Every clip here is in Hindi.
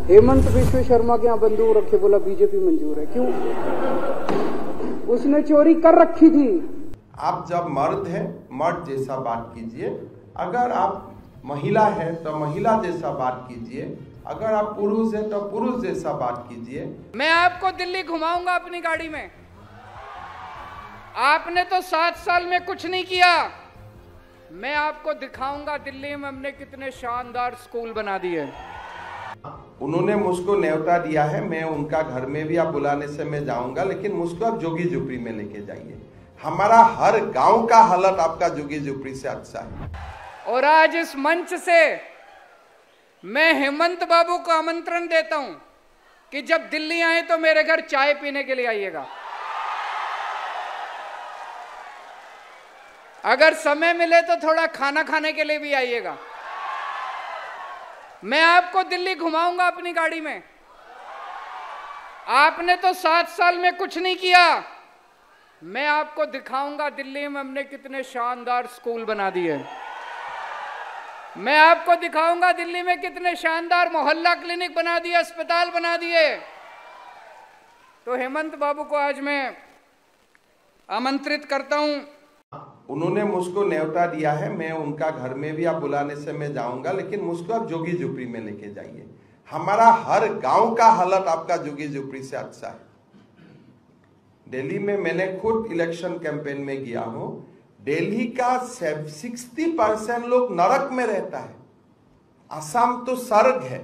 हेमंत विश्व शर्मा के यहाँ बंदूक रखे, बोला बीजेपी मंजूर है। क्यों? उसने चोरी कर रखी थी। आप जब मर्द हैं मर्द जैसा बात कीजिए, अगर आप महिला है तो महिला जैसा बात कीजिए, अगर आप पुरुष है तो पुरुष जैसा बात कीजिए। मैं आपको दिल्ली घुमाऊंगा अपनी गाड़ी में। आपने तो 7 साल में कुछ नहीं किया। मैं आपको दिखाऊंगा दिल्ली में हमने कितने शानदार स्कूल बना दिए। उन्होंने मुझको न्योता दिया है, मैं उनका घर में भी आप बुलाने से मैं जाऊंगा, लेकिन मुझको आप जोगी झोपड़ी में लेके जाइए। हमारा हर गांव का हालत आपका जोगी झोपड़ी से अच्छा है। और आज इस मंच से मैं हेमंत बाबू को आमंत्रण देता हूं कि जब दिल्ली आए तो मेरे घर चाय पीने के लिए आइएगा। अगर समय मिले तो थोड़ा खाना खाने के लिए भी आइएगा। मैं आपको दिल्ली घुमाऊंगा अपनी गाड़ी में। आपने तो 7 साल में कुछ नहीं किया। मैं आपको दिखाऊंगा दिल्ली में हमने कितने शानदार स्कूल बना दिए। मैं आपको दिखाऊंगा दिल्ली में कितने शानदार मोहल्ला क्लिनिक बना दिए, अस्पताल बना दिए। तो हेमंत बाबू को आज मैं आमंत्रित करता हूं। उन्होंने मुझको न्योता दिया है, मैं उनका घर में भी आप बुलाने से मैं जाऊंगा, लेकिन मुझको आप जोगी झोपड़ी में लेके जाइए। हमारा हर गांव का हालत आपका जोगी झोपड़ी से अच्छा है। दिल्ली में मैंने खुद इलेक्शन कैंपेन में गया हूं। दिल्ली का 60% लोग नरक में रहता है। असम तो स्वर्ग है।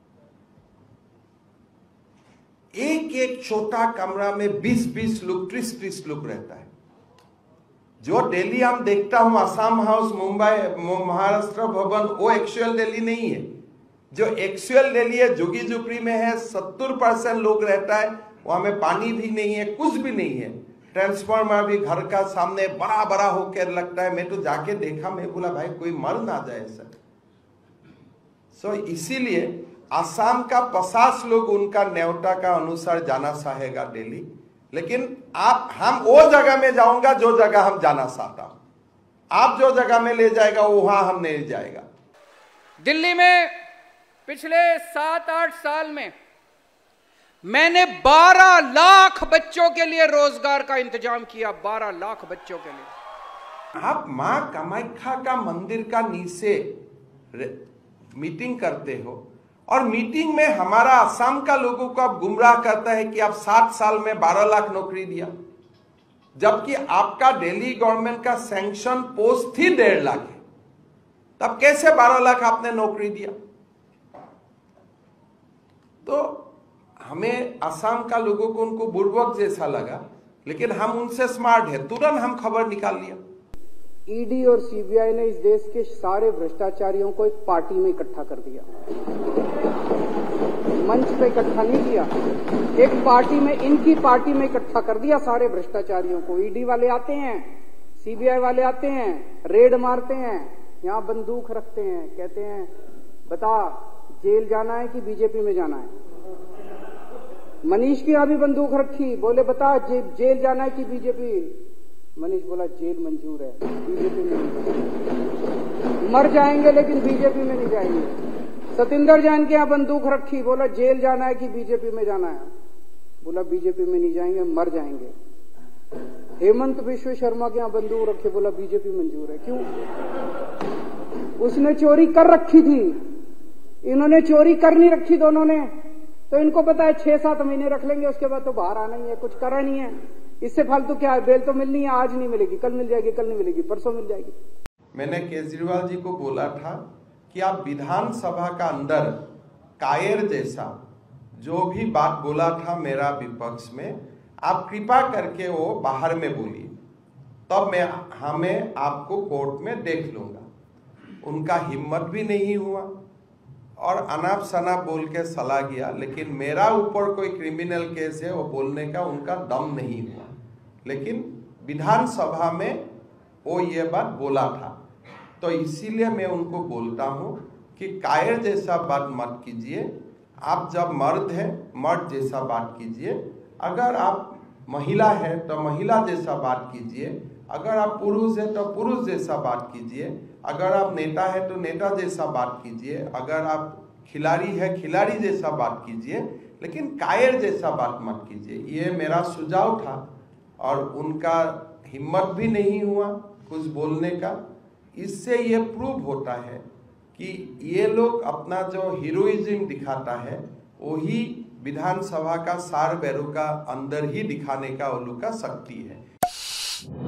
एक एक छोटा कमरा में 20-20 लोग, 30-30 लोग रहता है। जो दिल्ली हम देखता हूं, असम हाउस, मुंबई, महाराष्ट्र भवन, वो एक्चुअल दिल्ली नहीं है। जो एक्चुअल दिल्ली है जोगी झोपड़ी में है। 70% लोग रहता है। वहां में पानी भी नहीं है, कुछ भी नहीं है। ट्रांसफार्मर भी घर का सामने बड़ा बड़ा होकर लगता है। मैं तो जाके देखा, मैं बोला भाई कोई मर ना जाए सर। सो इसीलिए असम का 50 लोग उनका न्योता का अनुसार जाना चाहेगा दिल्ली, लेकिन हम वो जगह में जाऊंगा जो जगह हम जाना चाहता हूं। आप जो जगह में ले जाएगा वहां हम नहीं जाएगा। दिल्ली में पिछले 7-8 साल में मैंने 12 लाख बच्चों के लिए रोजगार का इंतजाम किया। 12 लाख बच्चों के लिए। आप मां कामाख्या का मंदिर का नीचे मीटिंग करते हो और मीटिंग में हमारा असम का लोगों को आप गुमराह करता है कि आप 7 साल में 12 लाख नौकरी दिया, जबकि आपका दिल्ली गवर्नमेंट का सैंक्शन पोस्ट ही 1.5 लाख है। तब कैसे 12 लाख आपने नौकरी दिया? तो हमें असम का लोगों को उनको बुड़बक जैसा लगा, लेकिन हम उनसे स्मार्ट है, तुरंत हम खबर निकाल लिया। ईडी और सीबीआई ने इस देश के सारे भ्रष्टाचारियों को एक पार्टी में इकट्ठा कर दिया। मंच पे इकट्ठा नहीं किया, एक पार्टी में, इनकी पार्टी में इकट्ठा कर दिया सारे भ्रष्टाचारियों को। ईडी वाले आते हैं, सीबीआई वाले आते हैं, रेड मारते हैं, यहां बंदूक रखते हैं, कहते हैं बता जेल जाना है कि बीजेपी में जाना है। मनीष की यहां भी बंदूक रखी, बोले बता जेल जाना है कि बीजेपी। मनीष बोला जेल मंजूर है, बीजेपी में नहीं जाएंगे। मर जाएंगे लेकिन बीजेपी में नहीं जाएंगे। सतिंदर जैन के यहां बंदूक रखी, बोला जेल जाना है कि बीजेपी में जाना है। बोला बीजेपी में नहीं जाएंगे, मर जाएंगे। हेमंत विश्व शर्मा के यहां बंदूक रखे, बोला बीजेपी मंजूर है। क्यों? उसने चोरी कर रखी थी, इन्होंने चोरी कर नहीं रखी दोनों ने। तो इनको पता है 6-7 महीने रख लेंगे, उसके बाद तो बाहर आना ही है, कुछ करा नहीं है। इससे फालतू क्या है? बेल तो मिलनी है, आज नहीं मिलेगी, कल मिल जाएगी, कल नहीं मिलेगी, परसों मिल जाएगी। मैंने केजरीवाल जी को बोला था कि आप विधानसभा का अंदर कायर जैसा जो भी बात बोला था मेरा विपक्ष में, आप कृपा करके वो बाहर में बोलिए, तब हमें आपको कोर्ट में देख लूंगा। उनका हिम्मत भी नहीं हुआ और अनाप शनाप बोल के चला गया। लेकिन मेरा ऊपर कोई क्रिमिनल केस है वो बोलने का उनका दम नहीं हुआ, लेकिन विधानसभा में वो ये बात बोला था। तो इसीलिए मैं उनको बोलता हूं कि कायर जैसा बात मत कीजिए। आप जब मर्द हैं मर्द जैसा बात कीजिए, अगर आप महिला है तो महिला जैसा बात कीजिए, अगर आप पुरुष है तो पुरुष जैसा बात कीजिए, अगर आप नेता है तो नेता जैसा बात कीजिए, अगर आप खिलाड़ी है, खिलाड़ी जैसा बात कीजिए, लेकिन कायर जैसा बात मत कीजिए। ये मेरा सुझाव था और उनका हिम्मत भी नहीं हुआ कुछ बोलने का। इससे ये प्रूव होता है कि ये लोग अपना जो हीरोइज्म दिखाता है वही विधानसभा का सार बैरू का अंदर ही दिखाने का वो लोग का शक्ति है।